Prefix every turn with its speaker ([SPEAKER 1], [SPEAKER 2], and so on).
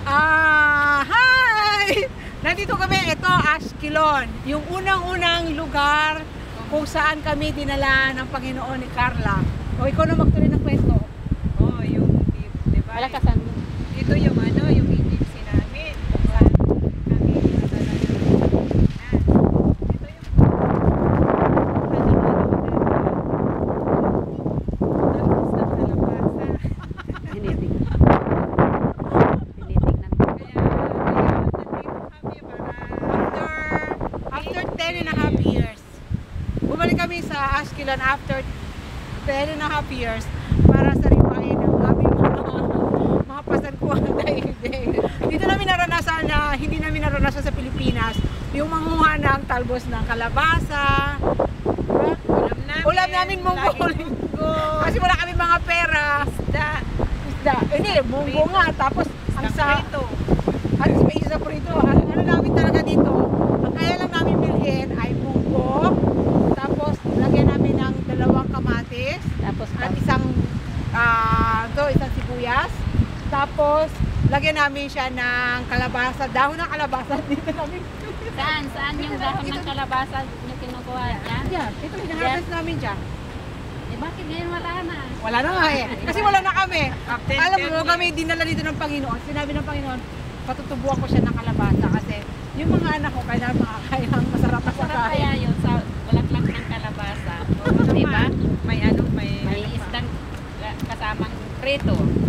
[SPEAKER 1] Hi! Nandito kami, ito, Ashkelon. Yung unang-unang lugar kung saan kami dinala ng Panginoon ni Carla. O, ikaw na magtuloy ng kwento.
[SPEAKER 2] Oh, yung, di ba?
[SPEAKER 3] Malakasan mo.
[SPEAKER 2] Ito yung ano, yung agency namin. Kung saan kami nadala ng Pilipinas. Ito yung talbos ng kalabasa.
[SPEAKER 3] Tinitingnan. Tinitingnan ko.
[SPEAKER 2] Kaya, nandito kami para
[SPEAKER 1] After 10 and a half years. Bumalik kami sa Ashkelon after 10 and a half years para sariwain ang aming mga pasalkuhan daigdig. Dito namin naranasan na hindi namin naranasan sa Pilipinas yung manguha ng talbos ng kalabasa. Ulam namin munggo. Kasi wala kami mga pera. Isda. Hindi, munggo nga. Tapos ang sa...
[SPEAKER 2] prito.
[SPEAKER 1] At may isa prito. Ano namin talaga dito, ang kaya lang namin bilhin ay munggo. Tapos lagyan namin ng 2 kamatis.
[SPEAKER 3] Tapos
[SPEAKER 1] At isang isang sibuyas. Tapos lagyan namin siya ng kalabasa, dahon ng kalabasa dito namin.
[SPEAKER 3] Saan yung dahon ng kalabasa nyo kinukuha dyan?
[SPEAKER 1] Yan, ito hinaharvest namin dyan.
[SPEAKER 3] Eh bakit ngayon wala na?
[SPEAKER 1] Wala na nga eh. Kasi wala na kami.
[SPEAKER 2] After
[SPEAKER 1] Alam
[SPEAKER 2] 10
[SPEAKER 1] mo, kami dinala dito ng Panginoon. Sinabi ng Panginoon, patutubuan ko siya ng kalabasa kasi yung mga anak ko kailangan makakain ng masarap na
[SPEAKER 3] Masarap
[SPEAKER 1] pagkain.
[SPEAKER 3] kaya yun sa bulaklak ng kalabasa.
[SPEAKER 2] Oo,
[SPEAKER 3] Di ba?
[SPEAKER 2] May ano, may
[SPEAKER 3] May isdang kasamang prito.